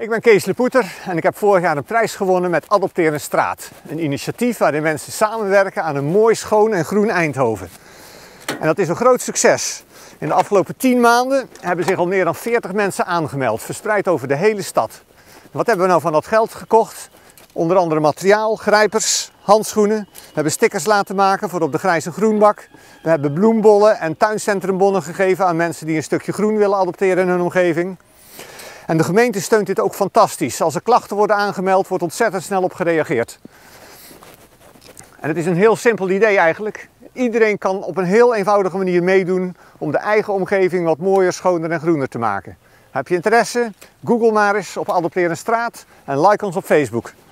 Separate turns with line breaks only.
Ik ben Kees Lepoeter en ik heb vorig jaar een prijs gewonnen met Adopteer een Straat. Een initiatief waarin mensen samenwerken aan een mooi, schoon en groen Eindhoven. En dat is een groot succes. In de afgelopen 10 maanden hebben zich al meer dan 40 mensen aangemeld, verspreid over de hele stad. Wat hebben we nou van dat geld gekocht? Onder andere materiaal, grijpers, handschoenen. We hebben stickers laten maken voor op de grijs- en groenbak. We hebben bloembollen en tuincentrumbonnen gegeven aan mensen die een stukje groen willen adopteren in hun omgeving. En de gemeente steunt dit ook fantastisch. Als er klachten worden aangemeld, wordt ontzettend snel op gereageerd. En het is een heel simpel idee eigenlijk. Iedereen kan op een heel eenvoudige manier meedoen om de eigen omgeving wat mooier, schoner en groener te maken. Heb je interesse? Google maar eens op Adopteer een Straat en like ons op Facebook.